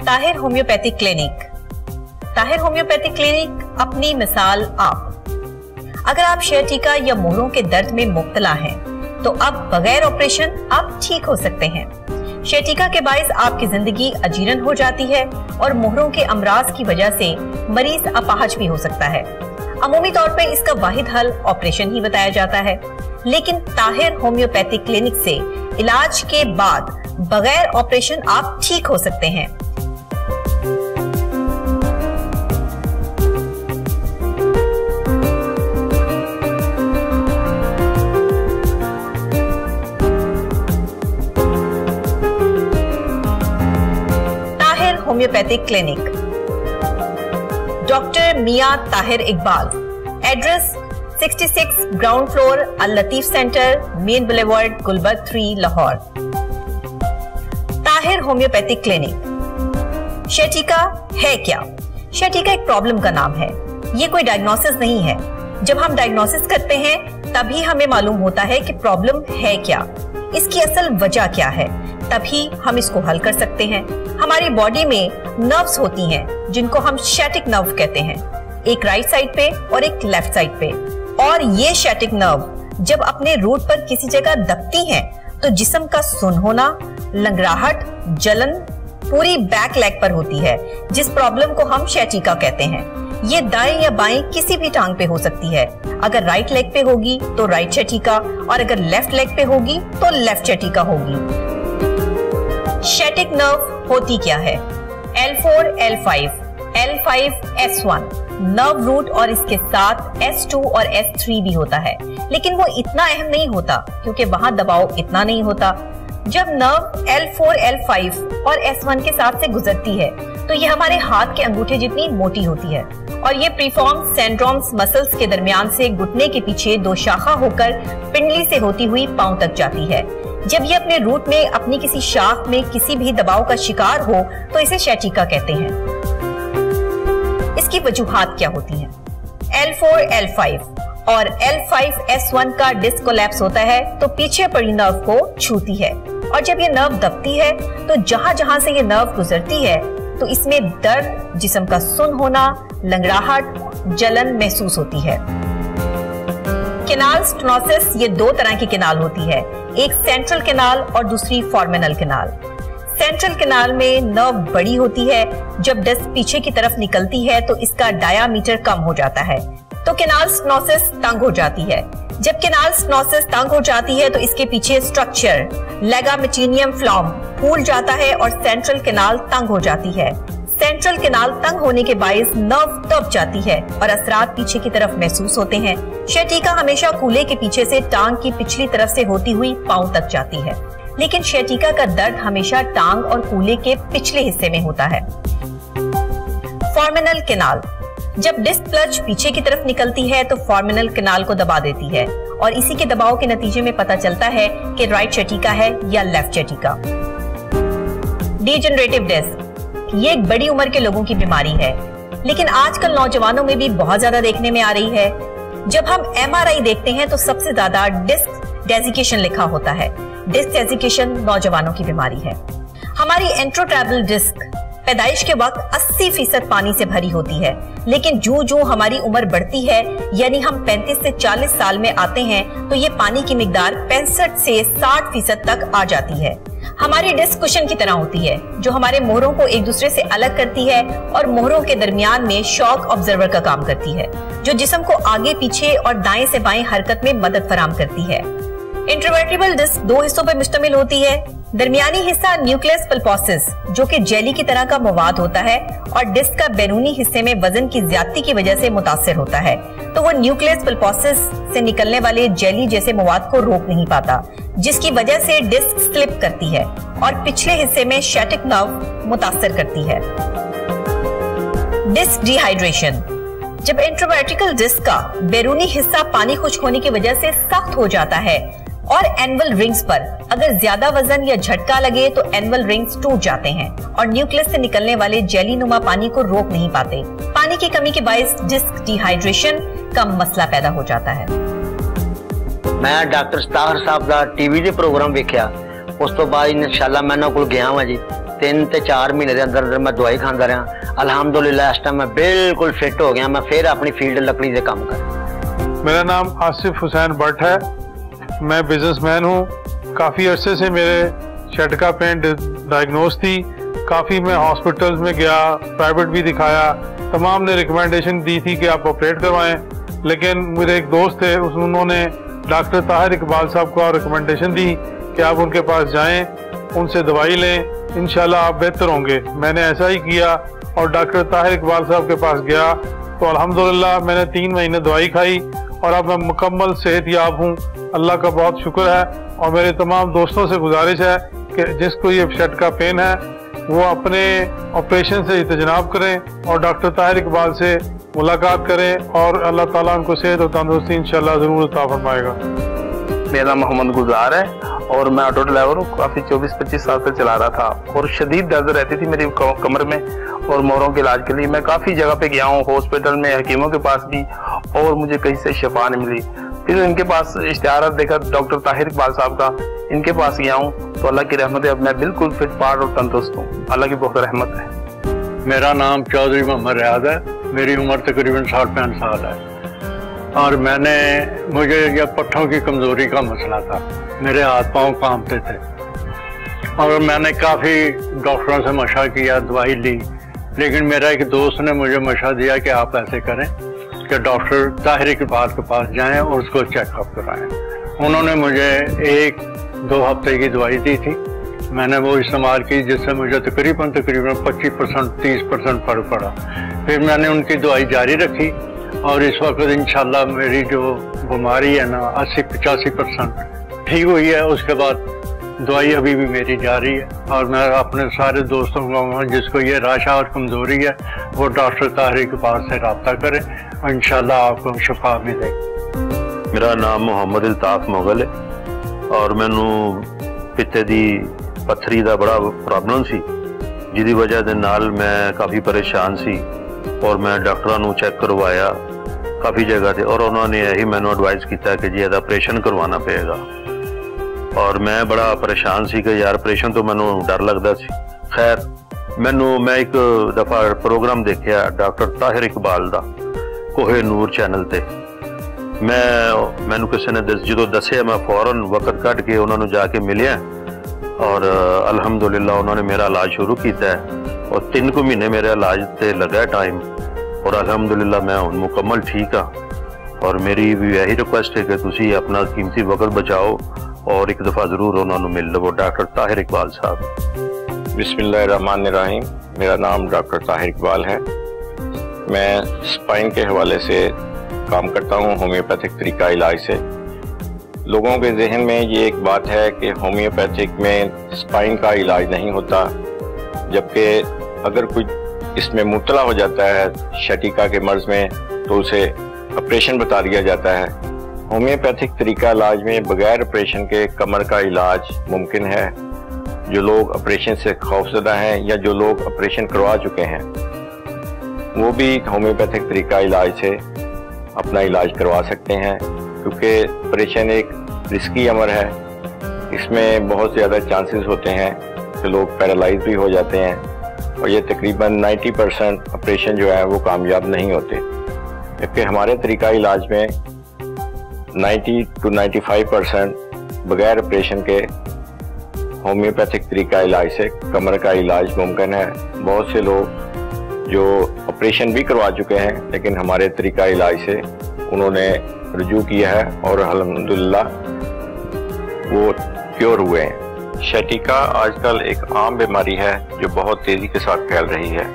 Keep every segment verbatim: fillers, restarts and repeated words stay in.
Tahir homeopathic clinic. Tahir homeopathic clinic अपनी मिसाल आप। अगर आप sciatica या मोहरों के दर्द में मुब्तला हैं, तो अब बगैर ऑपरेशन आप ठीक हो सकते हैं। sciatica के बायस आपकी जिंदगी अजीरन हो जाती है और मोहरों के अमराज की वजह से मरीज अपाहज भी हो सकता है। अमूमी तौर पर इसका वाहिद हल ऑपरेशन ही बताया जाता है, लेकिन ताहिर होम्योपैथिक क्लिनिक से इलाज के बाद बगैर ऑपरेशन आप ठीक हो सकते हैं। Tahir homeopathic clinic, doctor Mian Tahir Iqbal, address छियासठ ground floor Al Latif center, main boulevard, Gulberg three, Lahore. Tahir homeopathic clinic. sciatica है क्या? sciatica एक प्रॉब्लम का नाम है, ये कोई डायग्नोसिस नहीं है। जब हम डायग्नोसिस करते हैं तभी हमें मालूम होता है कि प्रॉब्लम है क्या, इसकी असल वजह क्या है, तभी हम इसको हल कर सकते हैं। हमारी बॉडी में नर्व्स होती हैं जिनको हम sciatic नर्व कहते हैं, एक राइट साइड पे और एक लेफ्ट साइड पे। और ये sciatic नर्व जब अपने रूट पर किसी जगह दबती हैं तो जिस्म का सुन होना, लंगड़ाहट, जलन पूरी बैक लेग पर होती है, जिस प्रॉब्लम को हम sciatica कहते हैं। ये दाएं या बाएं किसी भी टांग पे हो सकती है। अगर राइट लेग पे होगी तो राइट sciatica और अगर लेफ्ट लेग पे होगी तो लेफ्ट sciatica होगी। sciatic नर्व होती क्या है? L four, L five, L five, S one nerve root और इसके साथ एस टू और एस थ्री भी होता है, लेकिन वो इतना अहम नहीं होता क्योंकि वहां दबाव इतना नहीं होता। जब nerve L four, L five और एस वन के साथ से गुजरती है तो ये हमारे हाथ के अंगूठे जितनी मोटी होती है और ये प्रीफॉर्म सेंड्रोम्स मसल्स के दरमियान से घुटने के पीछे दो शाखा होकर पिंडली से होती हुई पांव तक जाती है। जब ये अपने रूट में अपनी किसी शाख में किसी भी दबाव का शिकार हो तो इसे sciatica कहते हैं। इसकी वजूहात क्या होती हैं? एल फोर, एल फाइव और एल फाइव, एस वन का डिस्क कोलैप्स होता है तो पीछे पड़ी नर्व को छूती है और जब ये नर्व दबती है तो जहां जहां से ये नर्व गुजरती है तो इसमें दर्द, जिस्म का सुन होना, लंगड़ाहट, जलन महसूस होती है। केनाल स्टेनोसिस, ये दो तरह की केनाल होती है, एक सेंट्रल केनाल और दूसरी फॉर्मिनल केनाल। सेंट्रल केनाल में नर्व बड़ी होती है, जब डिस्क पीछे की तरफ निकलती है तो इसका डायामीटर कम हो जाता है तो केनाल स्टेनोसिस तंग हो जाती है। जब केनाल स्टेनोसिस तंग हो जाती है तो इसके पीछे स्ट्रक्चर लेगामेटिनियम फ्लॉम फूल जाता है और सेंट्रल केनाल तंग हो जाती है। सेंट्रल केनाल तंग होने के बायस नर्व दब जाती है और असरात पीछे की तरफ महसूस होते हैं। sciatica हमेशा कूल्हे के पीछे से टांग की पिछली तरफ से होती हुई पांव तक जाती है, लेकिन sciatica का दर्द हमेशा टांग और कूल्हे के पिछले हिस्से में होता है। फॉर्मिनल केनाल, जब डिस्क प्लज पीछे की तरफ निकलती है तो फॉर्मिनल केनाल को दबा देती है और इसी के दबाव के नतीजे में पता चलता है कि राइट sciatica है या लेफ्ट sciatica। डीजनरेटिव डिस्क, ये एक बड़ी उम्र के लोगों की बीमारी है, लेकिन आजकल नौजवानों में भी बहुत ज्यादा देखने में आ रही है। जब हम एम आर आई देखते हैं तो सबसे ज्यादा डिस्क डेजिकेशन लिखा होता है। डिस्क डेजिकेशन नौजवानों की बीमारी है। हमारी एंट्रोट्रैबल डिस्क पैदाइश के वक्त अस्सी फीसद पानी से भरी होती है, लेकिन जो जो हमारी उम्र बढ़ती है यानी हम पैंतीस से चालीस साल में आते हैं तो ये पानी की मिकदार पैंसठ से साठ फीसद तक आ जाती है। हमारी डिस्क कुशन की तरह होती है जो हमारे मोहरों को एक दूसरे से अलग करती है और मोहरों के दरमियान में शॉक ऑब्जर्वर का काम करती है, जो जिस्म को आगे पीछे और दाएं से बाएं हरकत में मदद फराहम करती है। इंटरवर्टिबल डिस्क दो हिस्सों पर मुश्तमिल होती है। दरमियानी हिस्सा न्यूक्लियस पल्पोसिस जो कि जेली की तरह का मवाद होता है और डिस्क का बैरूनी हिस्से में वजन की ज्यादती की वजह से मुतासिर होता है, तो वो न्यूक्लियस पल्पोसिस से निकलने वाले जेली जैसे मवाद को रोक नहीं पाता, जिसकी वजह से डिस्क स्लिप करती है और पिछले हिस्से में sciatic नर्व मुतासिर करती है। डिस्क डिहाइड्रेशन, जब इंट्रावर्टिकल डिस्क का बैरूनी हिस्सा पानी खुश्क होने की वजह से सख्त हो जाता है और एनुअल रिंग्स पर अगर ज्यादा वजन या झटका लगे तो एनुअल रिंग्स टूट जाते हैं और न्यूक्लियस से निकलने वाले जेली नुमा पानी को रोक नहीं पाते। पानी की कमी के बायस डिस्क डिहाइड्रेशन का मसला पैदा हो जाता है। मैं डॉक्टर ताहिर साहब का टीवी दे प्रोग्राम देखा, उस तो बाद इंशाल्लाह मैं उन्हां कोल गया वा जी। तीन ते चार महीने के अंदर अंदर मैं दवाई खाता रहा। अल्हम्दुलिल्लाह इस टाइम मैं बिल्कुल फिट हो गया, मैं फिर अपनी फील्ड लकड़ी से काम कर। मेरा नाम आसिफ हुसैन भट्ट है, मैं बिजनेसमैन हूँ। काफ़ी अरसे से मेरे शटका पेन डायग्नोस थी, काफ़ी मैं हॉस्पिटल्स में गया, प्राइवेट भी दिखाया, तमाम ने रिकमेंडेशन दी थी कि आप ऑपरेट करवाएं। लेकिन मेरे एक दोस्त थे, उस उन्होंने डॉक्टर ताहिर इकबाल साहब को रिकमेंडेशन दी कि आप उनके पास जाएं, उनसे दवाई लें, इंशाल्लाह आप बेहतर होंगे। मैंने ऐसा ही किया और डॉक्टर ताहिर इकबाल साहब के पास गया तो अल्हम्दुलिल्लाह मैंने तीन महीने दवाई खाई और अब मैं मुकम्मल सेहत याब हूँ। अल्लाह का बहुत शुक्र है। और मेरे तमाम दोस्तों से गुजारिश है कि जिसको ये शटका पेन है वो अपने ऑपरेशन से इत्जनाब करें और डॉक्टर ताहिर इकबाल से मुलाकात करें और अल्लाह ताला उनको सेहत और तंदुरुस्ती इंशाल्लाह ज़रूर अता फरमाएगा। मेरा नाम मोहम्मद गुजार है और मैं ऑटो ड्राइवर हूँ। काफ़ी चौबीस पच्चीस साल से चला रहा था और शदीद दर्द रहती थी मेरी कमर में और मोरों के इलाज के लिए मैं काफ़ी जगह पे गया हूँ, हॉस्पिटल में, हकीमों के पास भी, और मुझे कहीं से शफा नहीं मिली। फिर इनके पास इश्तिहार देखा डॉक्टर ताहिर इकबाल साहब का, इनके पास गया हूँ तो अल्लाह की रहमत है, अब मैं बिल्कुल फिट फाट और तंदुरुस्त हूँ। अल्लाह की बहुत रहमत है। मेरा नाम चौधरी मोहम्मद रियाद है, मेरी उम्र तकरीबन साठ पैंठ साल है और मैंने मुझे यह पट्ठों की कमज़ोरी का मसला था, मेरे हाथ पांव कांपते थे और मैंने काफ़ी डॉक्टरों से मशा किया, दवाई ली, लेकिन मेरा एक दोस्त ने मुझे मशा दिया कि आप ऐसे करें कि डॉक्टर ताहिर इकबाल के पास जाएं और उसको चेकअप कराएं। उन्होंने मुझे एक दो हफ्ते की दवाई दी थी, मैंने वो इस्तेमाल की जिससे मुझे तकरीबन तकरीबन पच्चीस परसेंट तीस परसेंट फर्क पड़ा। फिर मैंने उनकी दवाई जारी रखी और इस वक्त इंशाल्लाह मेरी जो बीमारी है ना अस्सी पचासी परसेंट ठीक हुई है। उसके बाद दवाई अभी भी मेरी जारी है और मैं अपने सारे दोस्तों को जिसको ये राशा और कमज़ोरी है वो डॉक्टर ताहिर इकबाल से रब्ता करें और इंशाल्लाह आपको शफा मिलेगी। मेरा नाम मोहम्मद अल्ताफ मुगल है और मैनू पित्ते दी पत्थरी का बड़ा प्रॉब्लम सी जिहदी वजह दे नाल मैं काफ़ी परेशान सी और मैं डॉक्टरों को चेक करवाया काफ़ी जगह से और उन्होंने यही मैनू एडवाइस किया कि जी इसका ऑपरेशन करवाना पड़ेगा और मैं बड़ा परेशान सी कि यार ऑपरेशन तो मैनू डर लगता सी। खैर मैनू मैं एक दफ़ा प्रोग्राम देखा डॉक्टर ताहिर इकबाल का कोहे नूर चैनल ते, मैं मैनू किसी ने दस जो दसिया मैं फौरन वक्त कट के उन्होंने जाके मिलिया और अल्हम्दुलिल्लाह उन्होंने मेरा इलाज शुरू किया है और तीन को महीने मेरे इलाज से लगा टाइम और अल्हम्दुलिल्लाह मैं हुण मुकम्मल ठीक हाँ। और मेरी भी यही रिक्वेस्ट है कि तुसी अपना कीमती वक्त बचाओ और एक दफ़ा ज़रूर उन्होंने मिल लो डॉक्टर ताहिर इकबाल साहब। बिस्मिल्लाहिर्रहमानिर्रहीम। मेरा नाम डॉक्टर ताहिर इकबाल है। मैं स्पाइन के हवाले से काम करता हूँ, होम्योपैथिक तरीका इलाज से। लोगों के जहन में ये एक बात है कि होम्योपैथिक में स्पाइन का इलाज नहीं होता, जबकि अगर कोई इसमें मुब्तला हो जाता है शटिका के मर्ज में तो उसे ऑपरेशन बता दिया जाता है। होम्योपैथिक तरीका इलाज में बगैर ऑपरेशन के कमर का इलाज मुमकिन है। जो लोग ऑपरेशन से खौफजदा हैं या जो लोग ऑपरेशन करवा चुके हैं वो भी होम्योपैथिक तरीका इलाज से अपना इलाज करवा सकते हैं, क्योंकि ऑपरेशन एक रिस्की अमर है। इसमें बहुत ज़्यादा चांसेस होते हैं कि लोग पैरालाइज भी हो जाते हैं और ये तकरीबन नब्बे परसेंट ऑपरेशन जो है वो कामयाब नहीं होते, जबकि हमारे तरीका इलाज में नब्बे टू पचानवे परसेंट बगैर ऑपरेशन के होम्योपैथिक तरीका इलाज से कमर का इलाज मुमकिन है। बहुत से लोग जो ऑपरेशन भी करवा चुके हैं लेकिन हमारे तरीका इलाज से उन्होंने रुजू किया है और अल्हम्दुलिल्लाह वो क्योर हुए हैं। शटिका आजकल एक आम बीमारी है जो बहुत तेज़ी के साथ फैल रही है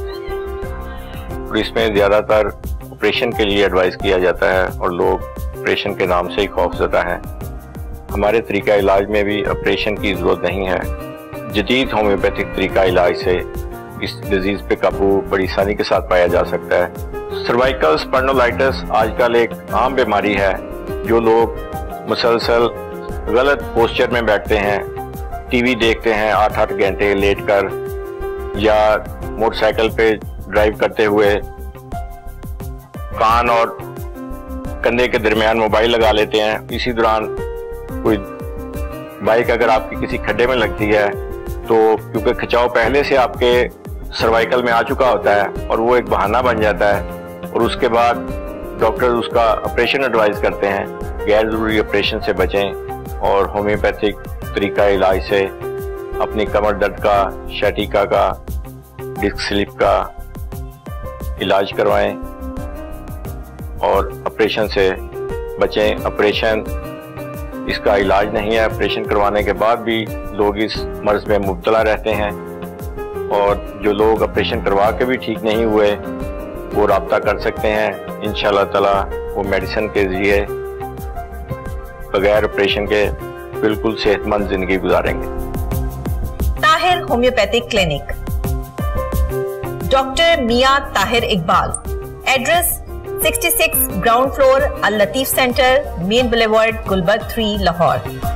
और इसमें ज़्यादातर ऑपरेशन के लिए एडवाइस किया जाता है और लोग ऑपरेशन के नाम से ही खौफज़दा हैं। हमारे तरीका इलाज में भी ऑपरेशन की ज़रूरत नहीं है। जदीद होम्योपैथिक तरीका इलाज से इस डिजीज़ पे काबू बड़ी आसानी के साथ पाया जा सकता है। सर्वाइकल स्पॉन्डिलोलाइटिस आजकल एक आम बीमारी है। जो लोग मुसलसल गलत पोस्चर में बैठते हैं, टीवी देखते हैं आठ आठ घंटे लेट कर, या मोटरसाइकिल पे ड्राइव करते हुए कान और कंधे के दरमियान मोबाइल लगा लेते हैं, इसी दौरान कोई बाइक अगर आपकी किसी खड्डे में लगती है तो क्योंकि खिंचाव पहले से आपके सर्वाइकल में आ चुका होता है और वो एक बहाना बन जाता है और उसके बाद डॉक्टर उसका ऑपरेशन एडवाइस करते हैं। गैर ज़रूरी ऑपरेशन से बचें और होम्योपैथिक तरीका इलाज से अपनी कमर दर्द का, शैटिका का, डिस्क स्लिप का इलाज करवाएं और ऑपरेशन से बचें। ऑपरेशन इसका इलाज नहीं है, ऑपरेशन करवाने के बाद भी लोग इस मर्ज में मुब्तला रहते हैं और जो लोग ऑपरेशन करवा के भी ठीक नहीं हुए वो राब्ता कर सकते हैं। इंशाल्लाह ताला वो मेडिसिन के जरिए बगैर ऑपरेशन के बिल्कुल सेहतमंद जिंदगी गुजारेंगे। Tahir homeopathic clinic, doctor Mian Tahir Iqbal, address छियासठ ground floor Al Latif center, main boulevard, Gulberg three, Lahore.